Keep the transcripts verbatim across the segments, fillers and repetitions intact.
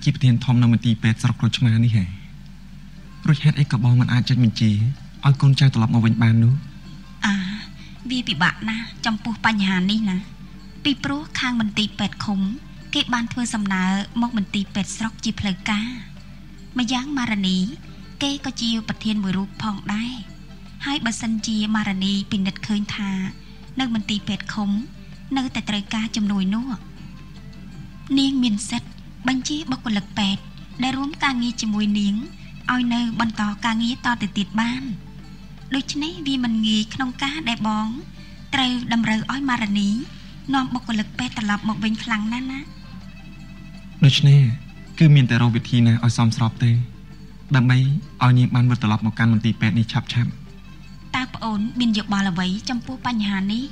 จีประเทศทอมนำมันตีเป็ดสระโครชมานี่ไงรถแฮดไอ้กระบอกมันอาจจะมีจีเอาคนใจตลบมาเว้นบานนู้อ่าวีปีบะนะจำปูปัญหานี่นะปีโปรข้างมันตีเป็ดขมเก็บบานเพื่อสำนาหมอกมันตีเป็ดสระจีเพลกามายั้งมารณีเก้ก็จีประเทศมวยรูปพองได้ให้บัสันจีมารณีปินดัดเคยทาเนื้อมันตีเป็ดขมเนื้อแต่ตรกาจำนวนนัวเนียงมินเซตบัญชีบกหลักแปดได้ร่วมการงี้จมวยเนียงเอาเนื้อบรรต่อการงี้ต่อติดติดบ้านโดยเฉพาะวีมันงี้ขนมกาได้บ้องเตยดำเรืออ้อยมารณีนอมบกหลักแปดตลับหมกเป็นคลังนั่นนะโดยเฉพาะคือมีแต่เราวิธีนะเอาซ้อมสอบเตยดำไปเอายิงบ้านวัดตลับหมกการมันตีเป็ดนี่ชับชับตาปอนบินหยกบอลไว้จำปูปัญหานี้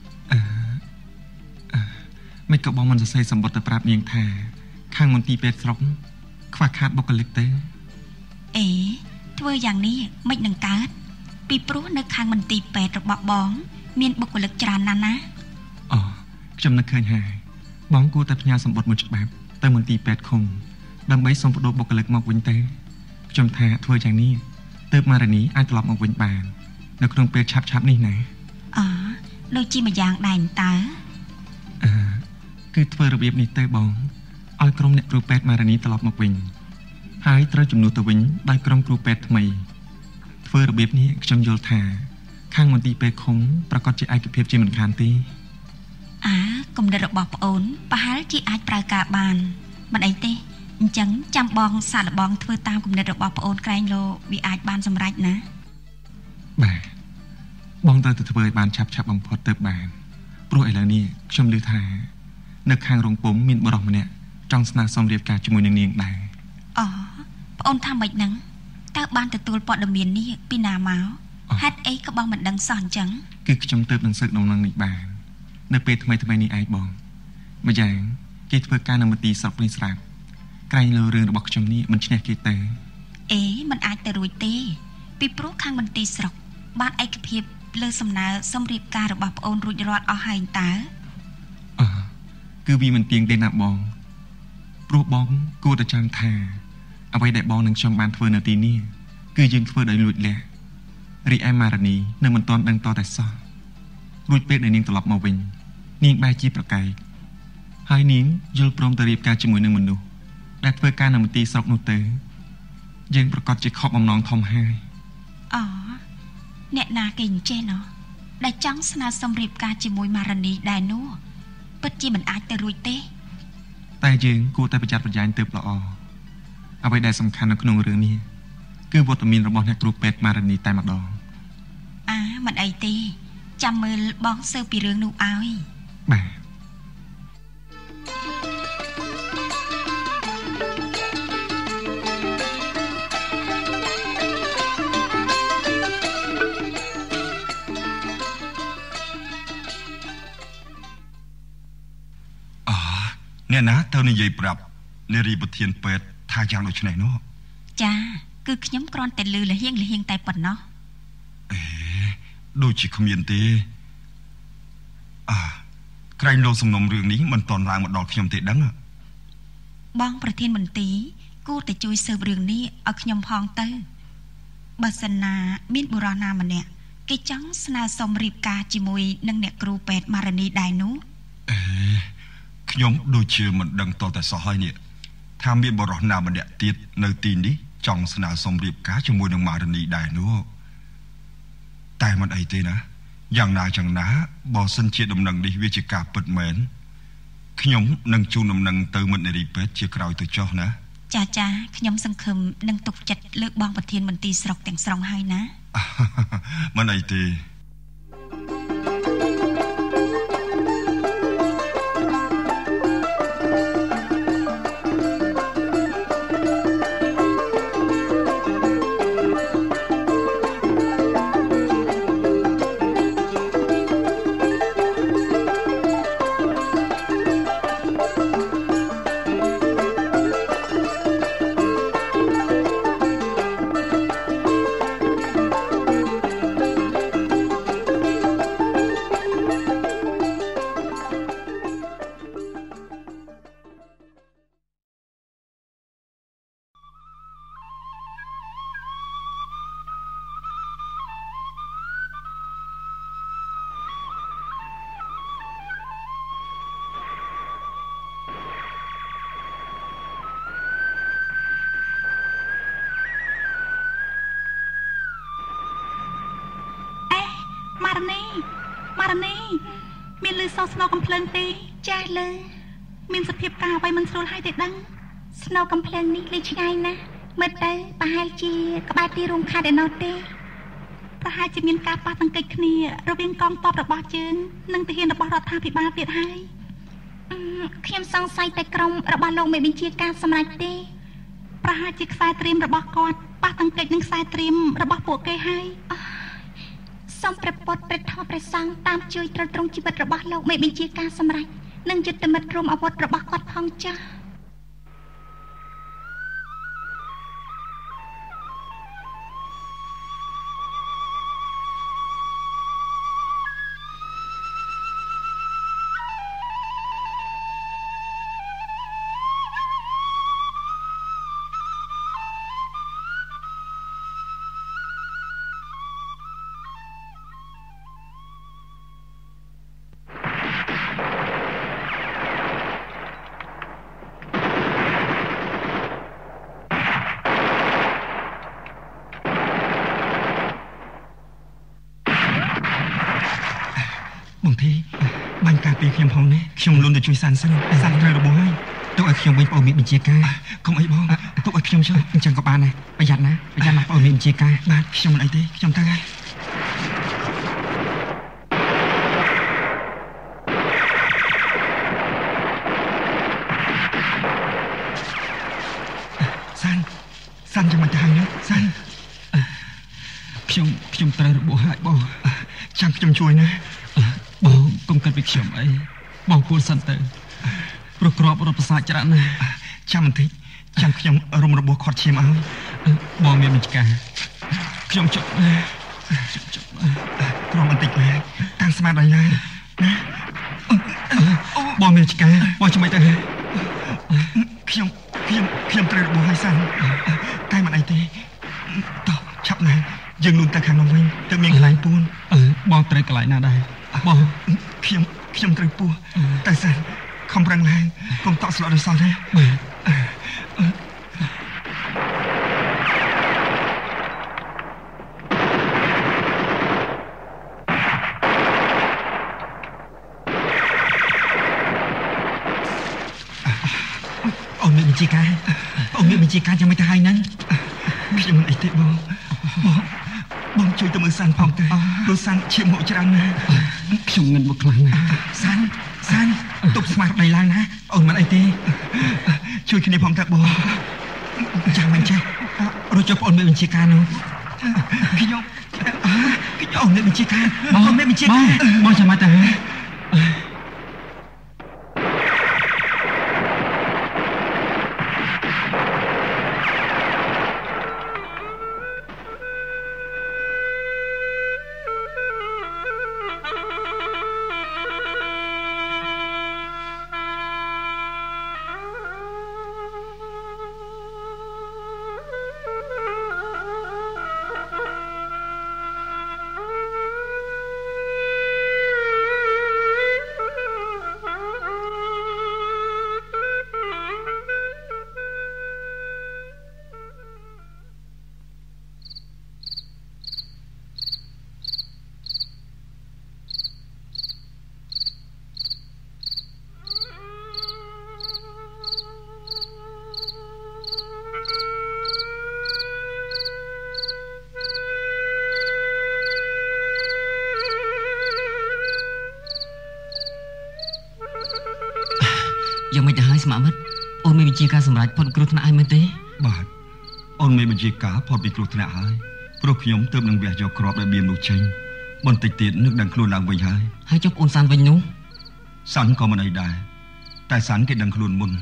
ไม่กระบอกมันจะใส่สมบัติปราบเนียงแทข้างมันตีเป็ดสรกคว้าขาดบกเล็กเต้เอ๋เธออย่างนี้ไม่หนังการ์ดปีปรุในข้างมันตีเป็ดระบบบ้องเมียนบกเล็กจานนั่นนะอ๋อจำนักเคยหายบ้องกูแต่พญาสมบัติมันจะแบบแต่มันตีเป็ดคงดำใบสมบัติบกเล็กมาวินเต้จำแทเธออย่างนี้เติบมาระนี้ไอ้ตลบมาวินบานในโครงเป็ดชับชับนี่ไหนอ๋อโดยจีมาอย่างใดตาคือเธอระเบียบนี้เตยบองเอากรมเนี่ยครูเป็ดมาระนี้ตลอดมาวินหายเตยจุ่มนูตะวินได้กรมครูเป็ดทำไมเธอระเบียบนี้จำโยธาข้างมันตีเป็ดคงประกอบจีไอกับเพียบจีเหมือนกันตีอ่ากรมเดรบอกโอนปะฮาจีไอปลากาบานมันไอตีจังจำบองสารบองเธอตามกรมเดรบอกโอนไกลโลวิไอบ้านสำรัจนะบ่าบองเตยเธอเบยบานชับชับบางพอเติบบานปลุกไอแล้วนี่ชมลือทาเนื้อข้างโรงปุ๋มมินบรอกมันเนี่ยจังสนาสมเรียบการจมูกเนียงๆได้อ๋อพระองค์ทำแบบนั้นตาบ้านแต่ตัวปอดดำเมียนนี่ปีนาเมาฮัดไอ้ก็บองเหมือนดังสอนจังคือจำเติบหนังสือหนังนังนิบานเนื้อเป็ดทำไมทำไมนี่ไอ้บองมาอย่างเกิดเพื่อการนำมาตีสอบนิสระไกลเลอเรื่องบอกจำนี้มันชนะเกิดแต่เอ๋มันอาจแต่รวยเต้ปีโปรข้างมันตีสอบบ้านไอ้กระเพียบเลือสำนาสมเรียบการระบอบโอนรุยรอดเอาหายตาอ๋อคือวีมันเตียงเดนับบองปลุกบองกูแต่จำทาเอาไว้ได้บองหนึ่งชมบานเฟอร์นาตีนี่คือยังเฟอร์ได้หลุดแหละรีไอมารานีเนื่องมันตอนดังต่อแต่ซ้อรุยเป็ดในนิ่งตลบมาวินนิ่งใบจีประกายหายนิ่งยุลพรมตรีบการจมูกหนึ่งมันดูได้เพื่อการนำมันตีสอกนูเตอยังประกอบจิตขอบมน้องทอมให้อ๋อเนนาเก่งเจเนาะได้จังสนาสมเรียบการจมูกมารานีได้นัวปัจจีมันอาจแต่รวยเต้แต่ยังกูแต่ประจัดประหยัดเติบละอเอาไว้ได้สำคัญในขนมเรื่องนี้คือวิตามินระบบในกรุ๊ปเป็ดมารานีแต่มาดองอ่ามันไอเต้จำมือบ้องเซอร์ปีเรื่องนูเอาอีบ่าเนี่ยนะเท่านี้ยัยปรับเนรีบทเทียนเปิดทางอย่างโดยชไหนเนาะจ้าคือขยำกรอนแต่ลือละเฮียงละเฮียงแต่ปนเนาะเอ๋โดยจิคอมยันตีอ่าใครโลสมนมเรื่องนี้มันตอนรางมาดอกขยำเตะดังอ่ะบ้องประเทศมันตีกูแต่จุยเสิร์ฟเรื่องนี้เอาขยำพองเตอบัสนามินบุรานามันเนี่ยกิจังสนาสมรีบกาจิมวยนังเนี่ยครูเป็ดมารานีได้นู้เอ๋ขยมโดยเชื่อมันดังต่อแต่สหายเนี่ยถ้ามีบรอนามันเนี่ยติดในตีนนี้จ่องสนาสมรีบกาจมวยนังมารานีได้นู้แต่มันไอเตนะอย่างนาจังนะบอสันเชียดำนังดิวิจิกาเปิดเหม็นขยมนังจูนำนังเติมมันในรีเป็ดเชี่ยกราวตัวจ่อนะจ้าจ้าขยมสังคมนังตกจัดเลือกบองประเทศมันตีสรกแต่งสรองให้นะมันไอเตម៉ារនីម៉ារនីមានលឺសោស្នូកំភ្លើងទេចាស់លើមានសភាពការអ្វីមិនស្រួលហើយទេដឹងស្នូកំភ្លើងនេះលឺឆ្ងាយណាស់មើលទៅប្រហែលជាក្បែរទីរួមខេត្តឯណោះទេប្រហែលជាមានការប៉ះទង្គិចគ្នារវាងកងទ័ពរបស់ជើងនិងទាហានរបស់រដ្ឋាភិបាលទៀតហើយខ្ញុំសង្ស័យតែក្រុមរបស់លោកមេបញ្ជាការសម្រាប់ទេប្រហែលជាខ្សែត្រៀមរបស់គាត់ប៉ះទង្គិចនឹងខ្សែត្រៀមរបស់ពួកគេហើយសូមព្រះពុទ្ធព្រះធម៌ព្រះសង្ឃតាមជួយទ្រទ្រង់ជីវិតរបស់លោកមេបញ្ជាការសម្រាប់និងយុទ្ធមិត្តរួមអាវុធរបស់គាត់ផងចា៎បងធីបាញ់ការពីខ្ញុំផងនេះខ្ញុំលូនទៅជួយសានសិនសានត្រូវរបួសហើយទុកឲ្យខ្ញុំវិញបងមានបញ្ជាការកុំអីបងទុកឲ្យខ្ញុំជួយអញ្ចឹងក៏បានដែរប្រយ័ត្នណាប្រយ័ត្នណាបងមានបញ្ជាការបាទខ្ញុំមិនអីទេខ្ញុំទៅហើយសានសានចាំមកទៅហើយណាសានខ្ញុំខ្ញុំត្រូវរបួសហើយបងចាំខ្ញុំជួយណាបងកុំគិតពីខ្ញុំអីបងគួរសិនទៅព្រោះក្របរត់ប្រសាទច្រើនណាស់ចាំបន្តិចចាំខ្ញុំរុំរបួសខាត់ឈាមឲ្យបងមានបញ្ជាការខ្ញុំចុកខ្ញុំចុកក្រំបន្តិចណាតាំងស្មារតីឡើងណាបងមានបញ្ជាការបងចាំមិនទៅខ្ញុំខ្ញុំខ្ញុំត្រូវរបួសឲ្យសិនតែមិនអីទេតោះឆាប់ណាយើងលូនទៅខាងនោះវិញទៅមានកន្លែងពួនអឺបងត្រូវកន្លែងណាដែរបងខ្ញុំខ្ញុំត្រូវពោះតែសិនខំប្រឹងឡើងកុំតក់ស្លុតដល់សោះណាអូនមានបញ្ជាការអូនមានបញ្ជាការចាំមិនទៅហើយហ្នឹងខ្ញុំមិនអីទេបងបងបងជួយទៅមើលសានផងទៅព្រោះសានឈាមមកច្រើនណាស់ខ្ញុំងឹតមកខ្លាំងណាស់សានសានទប់ស្មារតីឡើងណាអូនមិនអីទេជួយគ្នាផងទៅបងចាំមិនចេះរត់ចុះបងមានបញ្ជាការនោះខ្ញុំខ្ញុំមានបញ្ជាការបងមានបញ្ជាការបងចាំមកទៅយ៉ាងមិនទៅហើយស្មារតីអូនមានវិជាការសម្រាប់ផុតគ្រោះថ្នាក់ហើយមែនទេបាទអូនមានវិជាការផុតពីគ្រោះថ្នាក់ហើយព្រោះខ្ញុំទើបនឹងវះយកគ្រាប់ដែលបៀមនោះចេញបន្តិចទៀតនឹកដឹងខ្លួនឡើងវិញហើយហើយចុះអូនសានវិញនោះសានក៏មិនអីដែរតែសានគេដឹងខ្លួនមុន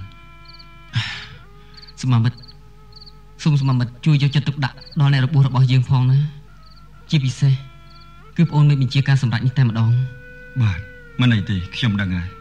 ស្មារតីសូមស្មារតីជួយយកចិត្តទុកដាក់ដល់អ្នករបួសរបស់យើងផងណាជាពិសេសគឺបងអូនមានវិជាការសម្រាប់នេះតែម្ដងបាទមិនអីទេខ្ញុំដឹងហើយ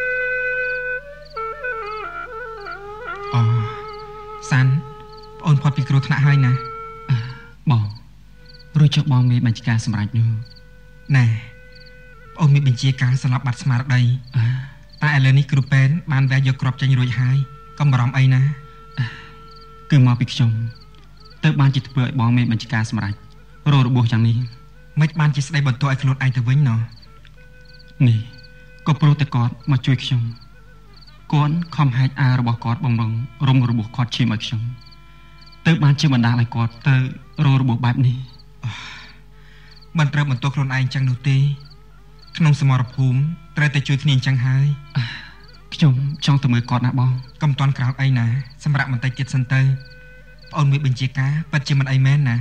សានបងអូនផុតត់ពីគ្រោះថ្នាក់ហើយណាបងរួចចុះបងមានបញ្ជាការសម្រាប់នោះណែអូនមានបញ្ជាការសម្រាប់បាត់ស្មារតីតែឥឡូវនេះគ្រូពេនបានវែងយកគ្រាប់ចេញរួចហើយកុំបារម្ភអីណាគឺមកពីខ្ញុំទៅបានជាធ្វើឲ្យបងមានបញ្ជាការសម្រាប់រោរបួសយ៉ាងនេះមិនបានជាស្ដីបន្ទោសឲ្យខ្លួនឯងទៅវិញណោះនេះក៏ព្រោះតែគាត់មកជួយខ្ញុំគាត់ខំហែកអារបស់គាត់បំរុងរំរបួសគាត់ឈាមឲ្យខ្ញុំទៅបានជាបណ្ដាលឲ្យគាត់ទៅរោរបួសបែបនេះមិនត្រូវបន្ទោសខ្លួនឯងចឹងនោះទេក្នុងសមរភូមិត្រូវតែជួយគ្នាចឹងហើយខ្ញុំចង់ទៅមើលគាត់ណាបងកុំតន់ក្រោកអីណាសម្រាប់បន្តិចទៀតសិនទៅប្អូនមានបញ្ជាការពិតជាមិនអីមែនណា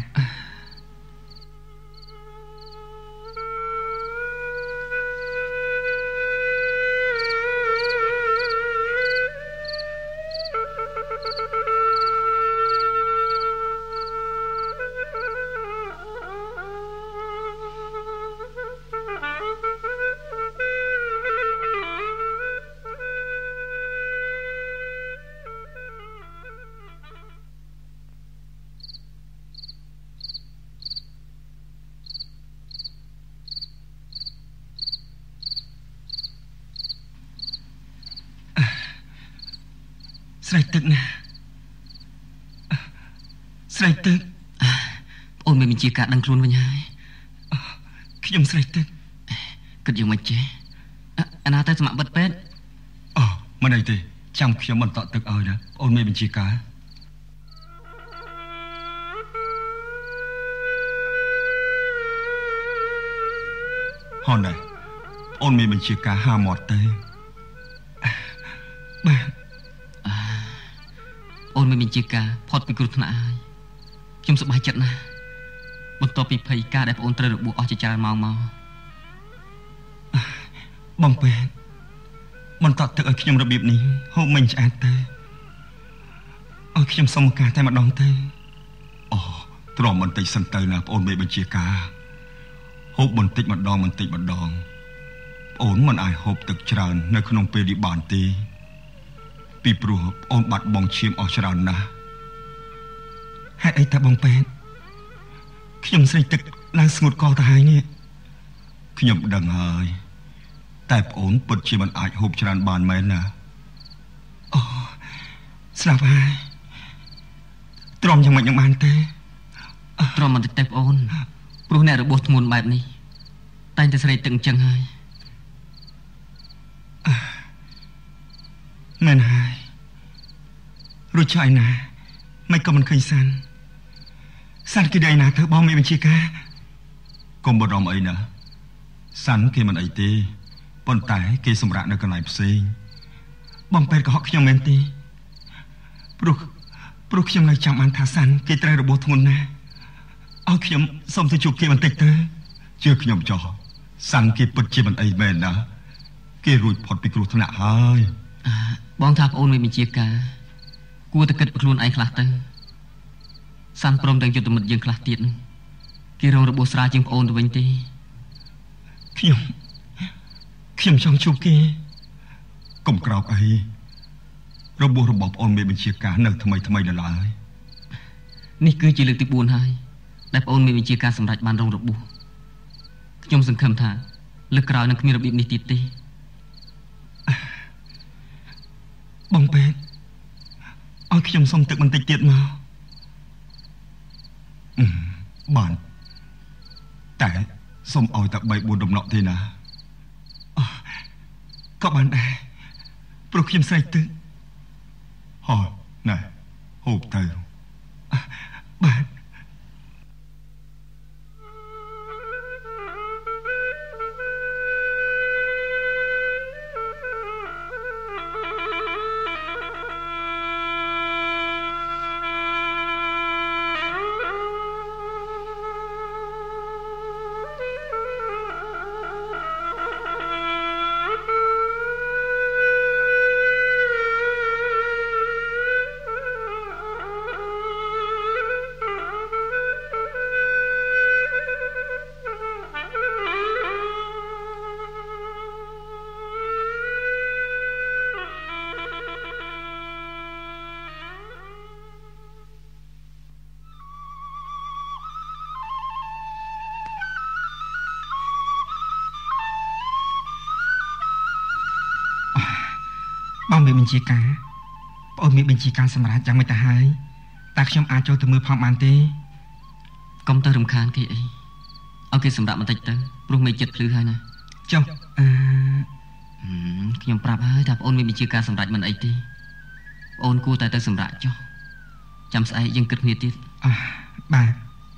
ស្រេកទឹកណាស្រេកទឹកអូនមានបញ្ជាការដឹងខ្លួនវិញហើយខ្ញុំស្រេកទឹកគិតយ៉ាងម៉េចចេះអាណាទៅស្ម័គ្របិទពេទ្យអូមិនអីទេចាំខ្ញុំបន្តទឹកឲ្យណាអូនមានបញ្ជាការហនដែរអូនមានបញ្ជាការហាមាត់ទេបាទអូនមានបញ្ជាការផុតពីគ្រោះថ្នាក់ហើយខ្ញុំសប្បាយចិត្តណាស់បន្ទាប់ពីភ័យការដែលបងអូនត្រូវរបួសអស់ជាច្រើនម៉ោងមកបងពេទ្យបន្តទឹកឲ្យខ្ញុំរបៀបនេះហូបមិញឆ្អាតទៅឲ្យខ្ញុំសុំឱកាសតែម្ដងទៅអូទ្រាំបន្តិចសិនទៅណាបងអូនមានបញ្ជាការហូបបន្តិចម្ដងបន្តិចម្ដងបងអូនមិនអាចហូបទឹកច្រើននៅក្នុងពេលនេះបានទេពីព្រោះអូនបាត់បង់ឈាមអស់ច្រើនណាស់ហេតុអីតើបងពេទ្យខ្ញុំស្រេកទឹកឡើងស្ងួតកទៅហើយនេះខ្ញុំដឹងហើយតែប្អូនពិតជាមិនអាចហូបច្រើនបានមែនណាអូស្លាប់ហើយទ្រាំយ៉ាងម៉េចនឹងបានទេទ្រាំបន្តិចទៅប្អូនព្រោះអ្នករបួសធ្ងន់បែបនេះតែងតែស្រេកទឹកអញ្ចឹងហើយមែនហើយរួចចុះឯណាមិនក៏មិនឃើញសាន់សាន់គេដែរណាទៅបងមានបញ្ជាការកុំបារម្ភអីណាសាន់គេមិនអីទេប៉ុន្តែគេសម្រាប់នៅកន្លែងផ្សេងបងពេទ្យក៏ហក់ខ្ញុំមែនទេព្រោះព្រោះខ្ញុំនៅចាំបានថាសាន់គេត្រូវរបួសធ្ងន់ណាស់ឲ្យខ្ញុំសូមទៅជួបគេបន្តិចទៅជឿខ្ញុំចុះសាន់គេពិតជាមិនអីមែនណាគេរួចផុតពីគ្រោះថ្នាក់ហើយបងថាប្អូនមានបញ្ជាការគួរតែគិតពីខ្លួនឯងខ្លះទៅសាន់ព្រមទាំងយុទ្ធមិត្តយើងខ្លះទៀតគេរងរបួសស្រាលជាងប្អូនទៅវិញទេខ្ញុំខ្ញុំចង់ជួបគេកុំក្រោកអីរបួសរបស់ប្អូនមានបញ្ជាការនៅថ្មីថ្មីដល់ហើយនេះគឺជាលើកទីបួនហើយដែលប្អូនមានបញ្ជាការសម្រេចបានរងរបួសខ្ញុំសង្ឃឹមថាលើកក្រោយនឹងគ្មានរបៀបនេះទៀតទេបងពេទ្យឲ្យខ្ញុំសុំទឹកបន្តិចទៀតមកបានតែសុំឲ្យតែបីបួនដំណក់ទេណាក៏បានដែរព្រោះខ្ញុំស្រេកទឹកហោណែហូបទៅបាទអបងមានបញ្ជាការបងមានបញ្ជាការសម្រាប់យ៉ាងម៉េចទៅហើយតែខ្ញុំអាចចូលទៅមើលផងបានទេកុំទៅរំខានគេអីឲ្យគេសម្រាប់បន្តិចទៅព្រោះមេចិត្តភ្លឺហើយណាចុះអឺខ្ញុំប្រាប់ហើយថាបងអូនមានបញ្ជាការសម្រាប់មិនអីទេបងអូនគួរតែទៅសម្រាប់ចុះចាំស្អែកយើងគិតគ្នាទៀតអះបាទ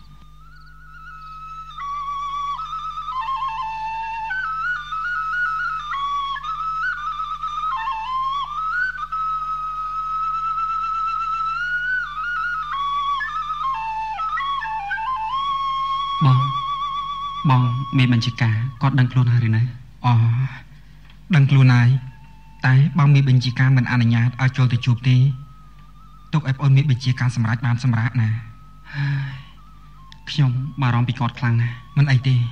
បងបងមានបញ្ជាការគាត់ដឹងខ្លួនហើយឬណាអូដឹងខ្លួនហើយតែបងមានបញ្ជាការមិនអនុញ្ញាតឲ្យចូលទៅជួបទេទុកឲ្យបងមានបញ្ជាការសម្រាប់បានសម្រាប់ណាខ្ញុំបារម្ភពីគាត់ខ្លាំងណាស់មិនអីទេ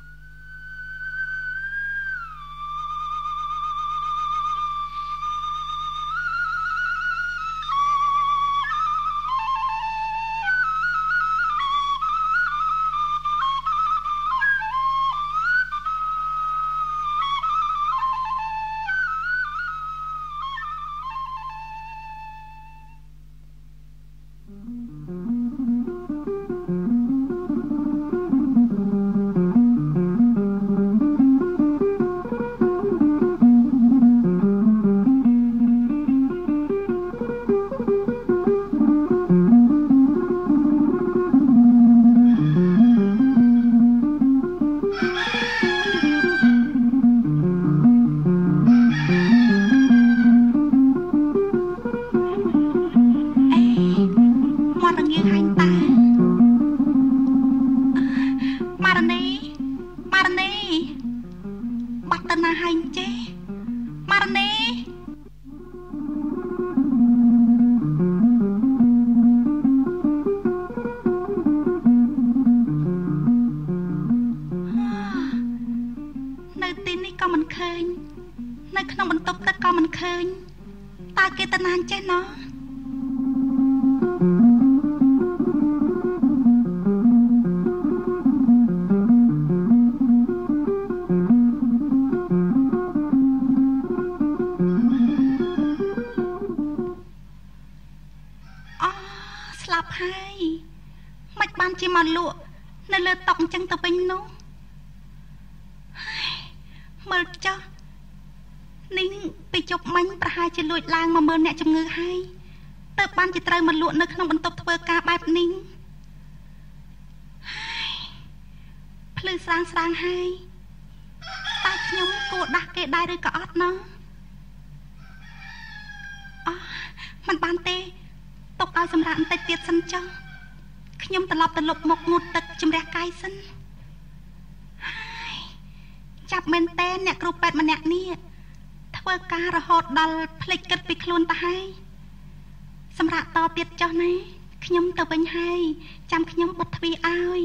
ចាប់មែនតើអ្នកគ្រូពេទ្យម្នាក់នេះធ្វើការរហូតដល់ភ្លេចគិតពីខ្លួនទៅហើយសម្រាប់តទៀតចុះណាខ្ញុំទៅវិញហើយចាំខ្ញុំបុតទ្វារឲ្យ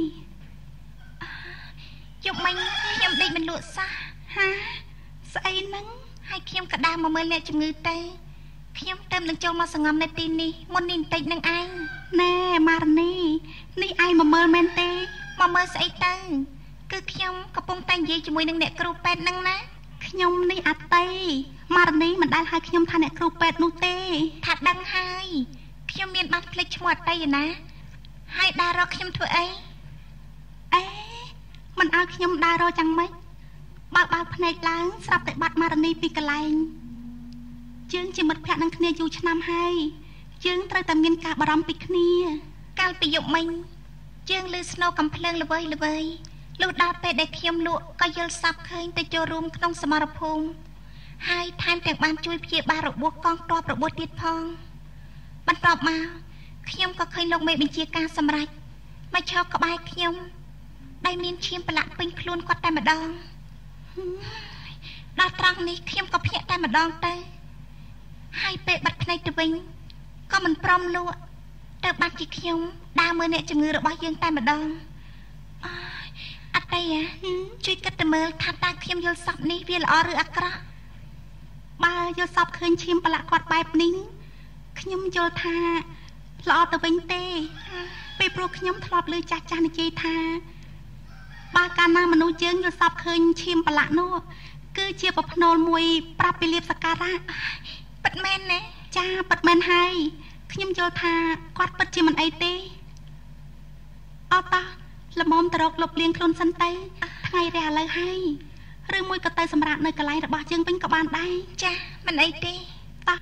យប់មិញខ្ញុំដេកមិនលក់សោះហាស្អីហ្នឹងហើយខ្ញុំក៏ដើរមកមើលអ្នកជំងឺទៅខ្ញុំទៅនឹងចូលមកសង្ងំនៅទីនេះមុននេះបន្តិចនឹងឯងណែម៉ារនីនេះឯងមកមើលមែនទេមកមើលស្អីទៅគឺខ្ញុំកំពុងតែនិយាយជាមួយនឹងអ្នកគ្រូពេទ្យហ្នឹងណាខ្ញុំនេះអតីម៉ារនីមិនដែលហៅខ្ញុំថាអ្នកគ្រូពេទ្យនោះទេថាដឹងហើយខ្ញុំមានបាត់ភ្លេចឈ្មោះអតីណាហើយដើររកខ្ញុំធ្វើអីអេមិនឲ្យខ្ញុំដើររកយ៉ាងម៉េចបើបើភ្នែកឡើងស្រាប់តែបាត់ម៉ារនីពីកន្លែងជើងជាមិត្តភក្តិនឹងគ្នាយូរឆ្នាំហើយជើងត្រូវតែមានការបារម្ភពីគ្នាកាលពីយប់មិញជើងលឺស្នូកំភ្លើងល្វើយល្វើយលុះដល់ពេលដែលខ្ញុំលក់ក៏យល់សប្តិឃើញទៅចូលរួមក្នុងសមរភូមិហើយថែមទាំងបានជួយព្យាបាលរបួសកងទ័ពរបួសទៀតផងបន្ទាប់មកខ្ញុំក៏ឃើញលោកមេបញ្ជាការសម្រេចមកឈរក្បែរខ្ញុំដែលមានឈាមប្រឡាក់ពេញខ្លួនគាត់តែម្ដងដល់ត្រង់នេះខ្ញុំក៏ភ្ញាក់តែម្ដងទៅហើយពេលបាត់ភ្នែកទៅវិញក៏មិនព្រមលក់ទៅបាត់ជាខ្ញុំដើរមើលអ្នកជំងឺរបស់យើងតែម្ដងអត់ទេជួយគិតទៅមើលថាតើខ្ញុំយល់សពនេះវាល្អឬអាក្រក់បើយល់សពឃើញឈាមប្រឡាក់គាត់បែបនេះខ្ញុំយល់ថាល្អទៅវិញទេពេលព្រោះខ្ញុំធ្លាប់ឮចាស់ចាស់និយាយថាបើកាលណាមនុស្សយើងយល់សពឃើញឈាមប្រឡាក់នោះគឺជាប្រផ្នូលមួយប្រាប់ពីលៀបសក្ការៈប៉ិតមែនណាចាប៉ិតមែនហើយខ្ញុំយល់ថាគាត់ពិតជាមិនអីទេអត់តោះល្មមទៅរកលុបលៀងខ្លួនសិនទៅថ្ងៃរះឥឡូវហើយឬមួយក៏ទៅសម្រាប់នៅកន្លែងរបស់យើងវិញក៏បានដែរចាមិនអីទេតោះ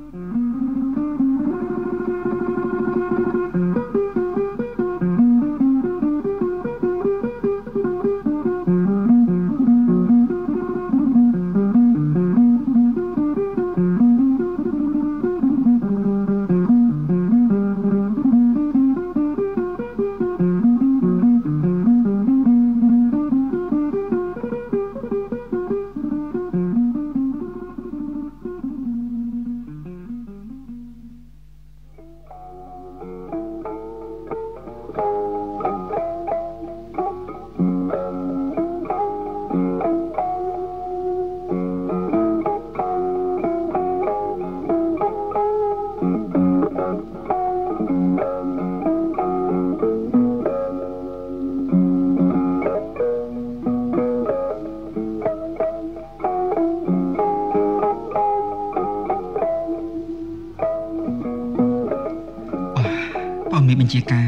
បញ្ជាការ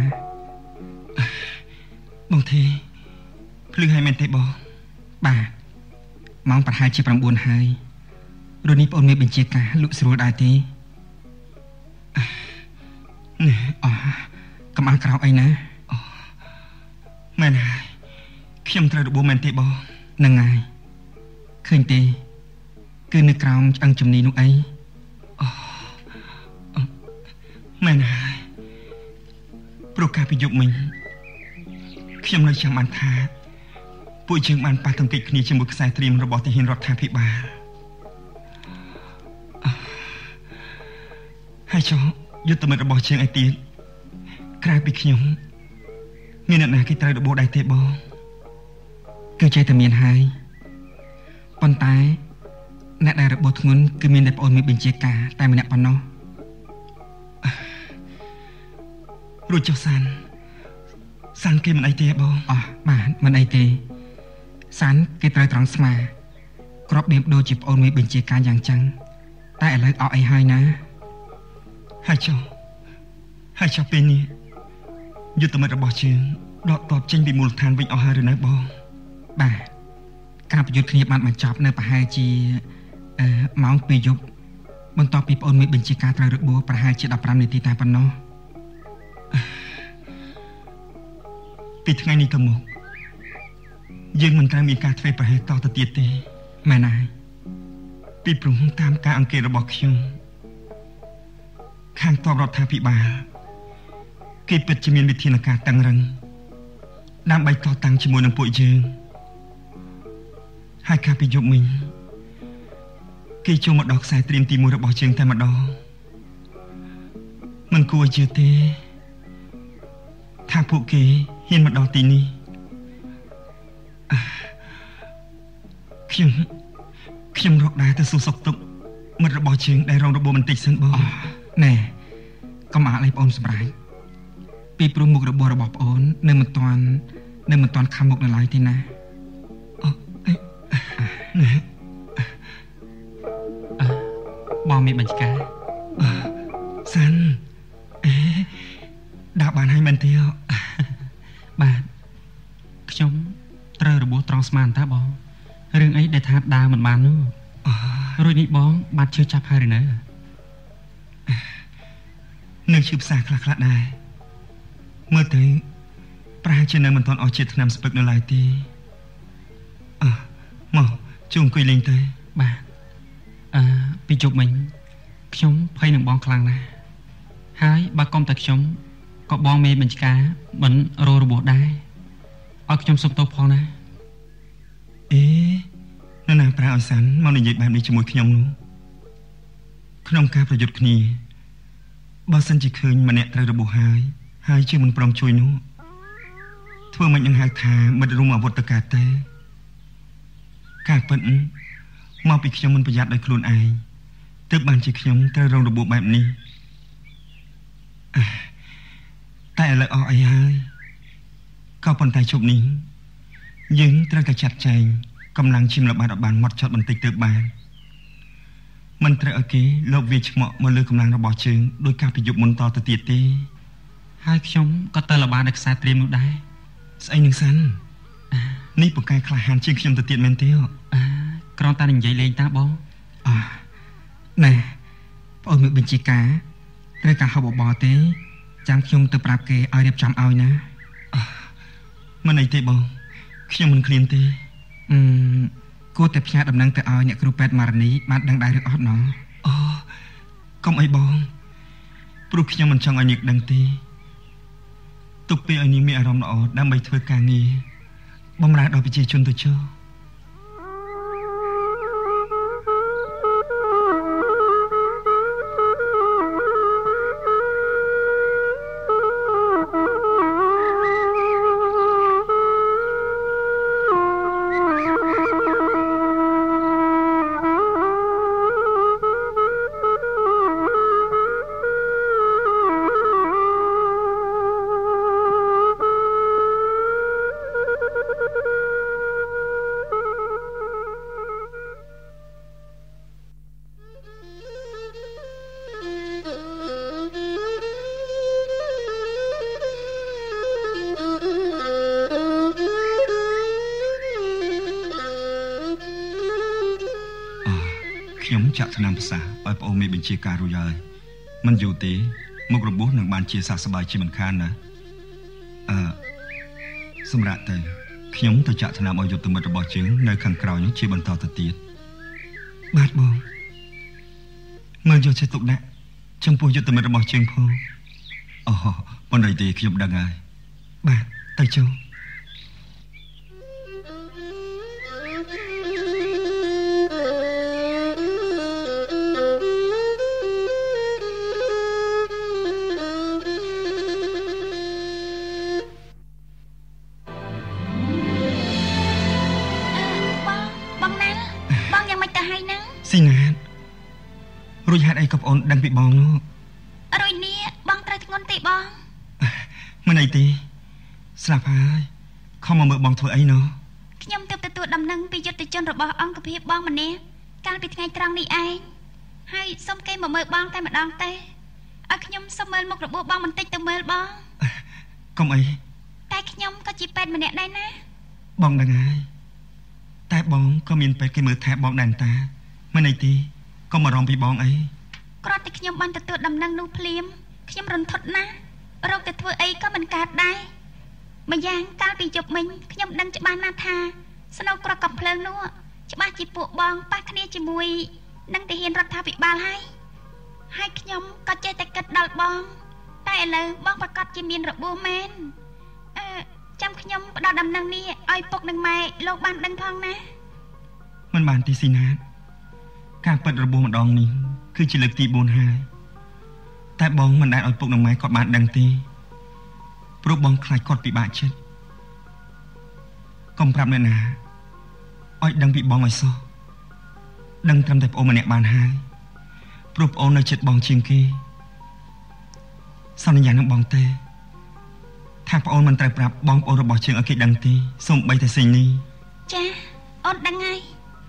បងធីភ្លឺហើយមែនទេបងបាទម៉ោងប្រហែលជាប្រាំបួនហើយរនេះបងមានបញ្ជាការលក់ស្រួលដែរទេនេះអកុំអាក្រោកអីណាមែនហើយខ្ញុំត្រូវរបួសមែនទេបងនឹងហើយឃើញទេគឺនៅក្រោមឆ្អឹងជំនីនោះអីអូមែនហើយព្រោះការពីយប់មិញខ្ញុំនៅចាំបានថាពួកយើងបានប៉ះទង្គិចគ្នាជាមួយខ្សែត្រៀមរបស់ទាហានរដ្ឋាភិបាលហើយចុះយុទ្ធមិត្តរបស់យើងឯទៀតក្រៅពីខ្ញុំមានអ្នកណាគេត្រូវរបួសដែរទេបងគឺចេះតែមានហើយប៉ុន្តែអ្នកដែលរបួសធ្ងន់គឺមានតែប្អូនមានបញ្ជាការតែម្នាក់ប៉ុណ្ណោះរួចចុះសានសានគេមិនអីទេបងអោះបាទមិនអីទេសានគេត្រូវត្រង់ស្មាក្របបៀបដូចជាប្អូនមានបញ្ជាការយ៉ាងចឹងតែឥឡូវអស់អីហើយណាហើយចុះហើយចុះពេលនេះយុទ្ធមិត្តរបស់យើងដកតបចេញពីមូលដ្ឋានវិញអស់ហើយឬនៅបងបាទការប្រយុទ្ធគ្នាបានបញ្ចប់នៅប្រហែលជាអឺម៉ោងពីរយប់បន្ទាប់ពីប្អូនមានបញ្ជាការត្រូវរបួសប្រហែលជាដប់ប្រាំនាទីតែប៉ុណ្ណោះពីថ្ងៃនេះទៅមកយើងមិនត្រូវមានការធ្វេសប្រហែសតទៅទៀតទេមែនហើយពីព្រោះតាមការអង្កេតរបស់ខ្ញុំខាងទ័ពរដ្ឋាភិបាលគេពិតជាមានវិធានការតឹងរឹងដើម្បីតតាំងជាមួយនឹងពួកយើងហើយកាលពីយប់មិញគេចូលមកដល់ខ្សែត្រៀមទីមួយរបស់យើងតែម្ដងមិនគួរជឿទេថាពួកគេហ៊ានមកដល់ទីនេះខ្ញុំខ្ញុំរកដែរទៅសួរសុខទុក្ខមិត្តរបស់យើងដែលរងរបួសបន្តិចសិនបងណែកុំអាក់ឲ្យបងសម្រាប់ពីព្រោះមុខរបួសរបស់ប្អូននៅមិនទាន់នៅមិនទាន់ខំមុខនៅឡើយទេណាអូអីណែបងមានបញ្ជាការសាន់អេដាក់បានហើយមែនទេបាទខ្ញុំត្រូវរបួសត្រង់ស្មានតើបងរឿងអីដែលថាដើរមិនបាននោះរួចនេះបងបាត់ឈឺចាប់ហើយឬនៅនឹងឈឺផ្សាខ្លះខ្លះដែរមើលទៅប្រហែលជានៅមិនទាន់អស់ជាតិថ្នាំស្ពឹកនៅឡើយទេអើមកជួអង្គុយលេងទៅបាទអឺពីជប់មិញខ្ញុំភ័យនឹងបងខ្លាំងណាស់ហើយបើកុំតែខ្ញុំក៏បងមេបញ្ជាការមិនរោរបួសដែរឲ្យខ្ញុំសុំទោសផងណាអេនរណាប្រាឲ្យសាន់មកនិយាយបែបនេះជាមួយខ្ញុំនោះក្នុងការប្រយុទ្ធគ្នាបើសិនជាឃើញម្នាក់ត្រូវរបួសហើយហើយជាមិនព្រមជួយនោះធ្វើមិននឹងហៅថាមិត្តរួមអាវុធទៅកើតទេការពិតមកពីខ្ញុំមិនប្រយ័ត្នដោយខ្លួនឯងទើបបានជាខ្ញុំត្រូវរងរបួសបែបនេះតែឥឡូវអស់អីហើយក៏ប៉ុន្តែជប់នេះយើងត្រូវតែចាត់ចែងកម្លាំងឈាមល្បាតឲ្យបានម៉ត់ចត់បន្តិចទៅបានមិនត្រូវឲ្យគេលបវាឆ្មក់មកលើកម្លាំងរបស់ជើងដោយការប្រយុទ្ធមុនតទៅទៀតទេហើយខ្ញុំក៏ទៅល្បាតនៅខ្សែត្រៀមនោះដែរស្អីនឹងសិននេះបង្កើនក្លាហានជាងខ្ញុំទៅទៀតមែនទេអាគ្រាន់តែនិយាយលេងតាបងអ่าណែបងអូនមើលបញ្ជីការត្រូវការហៅបបរទេចាំខ្ញុំទៅប្រាប់គេឲ្យរៀបចំឲ្យណាមិនអីទេបងខ្ញុំមិនឃ្លានទេអឺគួរតែផ្ញើដំណឹងទៅឲ្យអ្នកគ្រូពេទ្យម៉ារនីបានដឹងដែរឬអត់ណោះអូកុំអីបងព្រោះខ្ញុំមិនចង់ឲ្យនាងដឹងទេទុកពេលឲ្យនាងមានអារម្មណ៍ល្អដើម្បីធ្វើការងារបម្រើដល់ប្រជាជនទៅចុះខ្ញុំចាក់ថ្នាំប្រសាឲ្យប្អូនមានបញ្ជាការរួចហើយមិនយូរទេមុខរបួសនឹងបានជាសះស្បើយជាមិនខានណាអឺសម្រាប់ទៅខ្ញុំទៅចាក់ថ្នាំឲ្យយុទ្ធមិត្តរបស់ជើងនៅខាងក្រោយនេះជាបន្តទៅទៀតបាទបងមើលយកចិត្តទុកដាក់ចំពោះយុទ្ធមិត្តរបស់ជើងផងអូប៉ុន្តែទេខ្ញុំដឹងហើយបាទទៅចុះស៊ីណាតរួចហេតុអីក៏ប្អូនដឹងពីបងនោះរួចនេះបងត្រូវធ្ងន់ទេបងមិនអីទេស្រាប់ហើយខំមកមើលបងធ្វើអីនោះខ្ញុំទើបទទួលដំណឹងពីយុទ្ធជនរបស់អង្គភាពបងម្នាក់កាលពីថ្ងៃត្រង់នេះឯងហើយសុំគេមកមើលបងតែម្ដងទេឲ្យខ្ញុំសុំមើលមុខរបួសបងបន្តិចទៅមើលបងកុំអីតែខ្ញុំក៏ជាពេទ្យម្នាក់ដែរណាបងដឹងហើយតែបងក៏មានពេទ្យគេមើលថែបងដែរតាមិនអីទេកុំអារម្មណ៍ពីបងអីគ្រាន់តែខ្ញុំបានទទួលដំណឹងនោះភ្លាមខ្ញុំរន្ធត់ណាស់រកតែធ្វើអីក៏មិនកើតដែរម្យ៉ាងកាលពីយប់មិញខ្ញុំដឹងច្បាស់ណាស់ថាស្នូលក្រកកភ្លើងនោះច្បាស់ជាពួកបងប៉ះគ្នាជាមួយនឹងទាហានរដ្ឋាភិបាលហើយហើយខ្ញុំក៏ចេះតែគិតដល់បងតែឥឡូវបងប្រកាសជាមានរបួសមែនអឺចាំខ្ញុំផ្ដល់ដំណឹងនេះឲ្យពុកនិងម៉ែលោកបានដឹងផងណាមិនបានទេស៊ីណាតការពិតរបួសម្ដងនេះគឺជាលើកទីបួនហើយតែបងមិនដែលឲ្យពុកនិងម៉ែគាត់បានដឹងទេព្រោះបងខ្លាចគាត់ពិបាកចិត្តកុំប្រាប់អ្នកណាឲ្យដឹងពីបងឲ្យសោះដឹងត្រឹមតែប្អូនម្នាក់បានហើយព្រោះប្អូននៅចិត្តបងជាងគេសន្យានឹងបងទេថាប្អូនមិនត្រូវប្រាប់បងប្អូនរបស់ជើងឲ្យគេដឹងទេសូម្បីតែសេងនេះចាអូនដឹងហើយ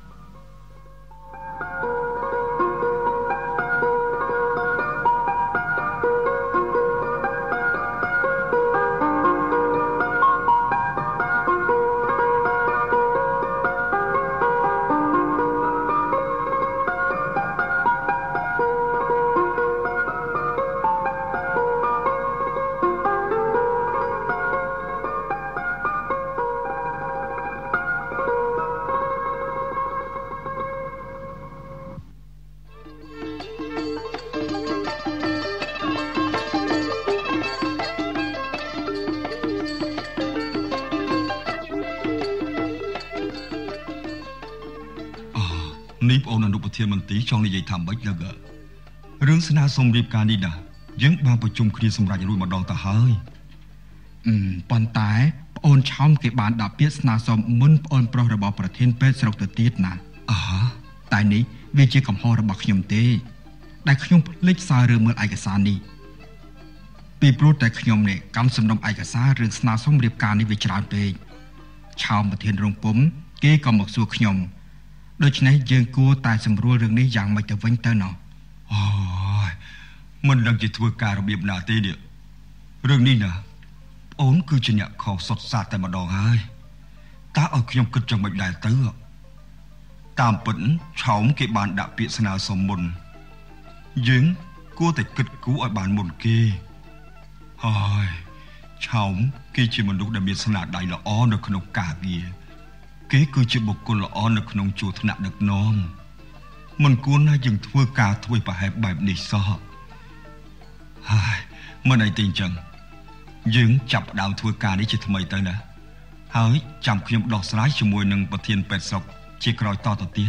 នេះបងអូនអនុប្រធានមន្ត្រីចង់និយាយថាម៉េចលើករឿងស្នើសុំរៀបការនេះណាយើងបានប្រជុំគ្នាសម្រាប់រួចម្ដងទៅហើយអឺប៉ុន្តែប្អូនឆោមគេបានដាក់ពាក្យស្នើសុំមុនប្អូនប្រុសរបស់ប្រធានពេទ្យស្រុកទៅទៀតណាអើតែនេះវាជាកំហុសរបស់ខ្ញុំទេដែលខ្ញុំភ្លេចសាររឿងមើលឯកសារនេះពីព្រោះតែខ្ញុំនេះកម្មសំណុំឯកសាររឿងស្នើសុំរៀបការនេះវាច្រើនពេកឆោមប្រធានរងពុំគេក៏មកសួរខ្ញុំដូច្នេះយើងគួរតែសម្រួលរឿងនេះយ៉ាងម៉េចទៅវិញទៅណោះអូយមិនដឹងជាធ្វើការរបៀបណាទេនេះរឿងនេះណាអូនគឺជាអ្នកខុសសុទ្ធសាធតែម្ដងហើយតើឲ្យខ្ញុំគិតយ៉ាងម៉េចដែរទៅតាមពិតឆោមគេបានដាក់ពាក្យស្នើសុំមុនយើងគួរតែគិតគូរឲ្យបានមុនគេហើយឆោមគេជាមនុស្សដែលមានស្នាដៃល្អនៅក្នុងការងារគេគឺជាបុគ្គលល្អនៅក្នុងជួរថ្នាក់ដឹកនាំមិនគួរណាយើងធ្វើការធ្វេសប្រហែសបែបនេះសោះហើយមិនអីទេអញ្ចឹងយើងចាប់ដើមធ្វើការនេះជាថ្មីទៅណាហើយចាំខ្ញុំដោះស្រាយជាមួយនឹងប្រធានពេទ្យស្រុកជាក្រោយតទៅទៀត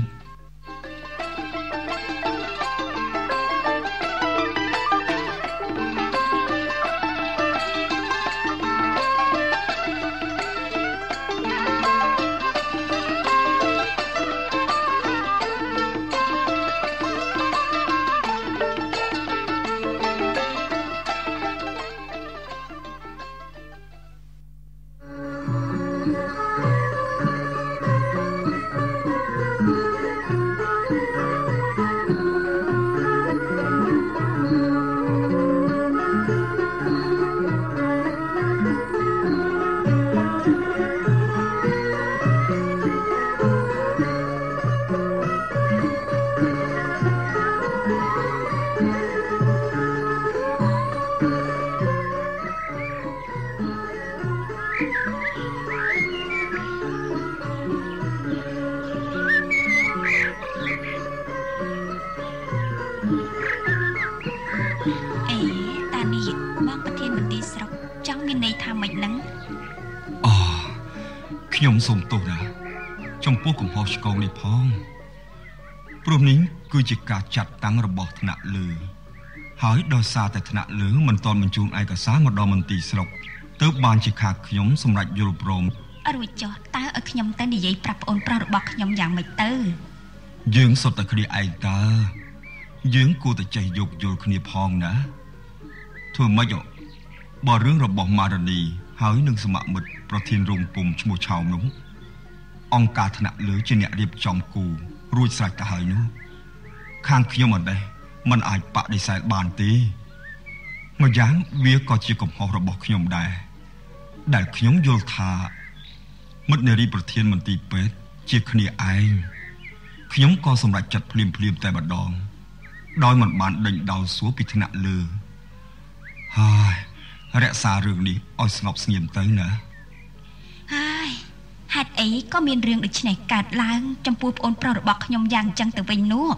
ខ្ញុំសូមទោសណាចំពោះកំហុសឆ្គងនេះផងព្រោះនេះគឺជាការចាត់តាំងរបស់ថ្នាក់លើហើយដោយសារតែថ្នាក់លើមិនទាន់បញ្ជូនឯកសារមកដល់មន្ទីរស្រុកទើបបានជាខាតខ្ញុំសម្រេចយល់ព្រមរួចចុះតើឲ្យខ្ញុំទៅនិយាយប្រាប់ប្អូនប្រុសរបស់ខ្ញុំយ៉ាងម៉េចទៅយើងសុទ្ធតែគ្នាឯងតើយើងគួរតែចេះយោគយល់គ្នាផងណាធ្វើម៉េចបើរឿងរបស់ម៉ារ៉ានីហើយនឹងសមមិត្តប្រធានរោងពុំឈ្មោះឆោមនោះអង្គការថ្នាក់លើជាអ្នករៀបចំគូរួចស្រេចទៅហើយនោះខាងខ្ញុំអត់ដែរមិនអាចបដិសេធបានទេម្យ៉ាងវាក៏ជាកំហុសរបស់ខ្ញុំដែរដែលខ្ញុំយល់ថាមិត្តនារីប្រធានមន្ទីរពេទ្យជាគ្នាឯងខ្ញុំក៏សម្រេចចិត្តភ្លាមភ្លាមតែម្ដងដោយមិនបានដេញដោលសួរពីថ្នាក់លើហើយរក្សារឿងនេះឲ្យស្ងប់ស្ងៀមទៅណាហើយហេតុអីក៏មានរឿងដូចនេះកើតឡើងចំពោះប្អូនប្រុសរបស់ខ្ញុំយ៉ាងអញ្ចឹងទៅវិញនោះ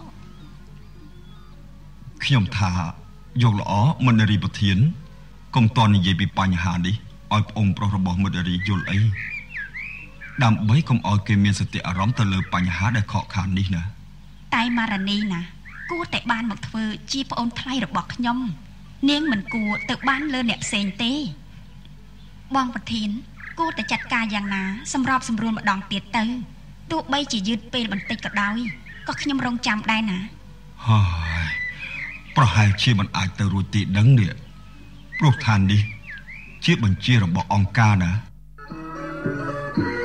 ខ្ញុំថាយកល្អមិត្តនារីប្រធានកុំតន់និយាយពីបញ្ហានេះឲ្យប្អូនប្រុសរបស់មិត្តនារីយល់អីដើម្បីកុំឲ្យគេមានសតិអារម្មណ៍ទៅលើបញ្ហាដែលខកខាននេះណាតែម៉ារ៉ានីណាគួរតែបានមកធ្វើជាប្អូនថ្លៃរបស់ខ្ញុំនាងមិនគួរទៅបានលើអ្នកផ្សេងទេបងប្រធានគួរតែចាត់ការយ៉ាងណាសម្របសម្រួលម្ដងទៀតទៅទោះបីជាយឺតពេលបន្តិចក៏ដោយក៏ខ្ញុំរងចាំដែរណាហើយប្រហែលជាមិនអាចទៅរួចទីដឹងនេះព្រោះឋាននេះជាបញ្ជារបស់អង្គការណា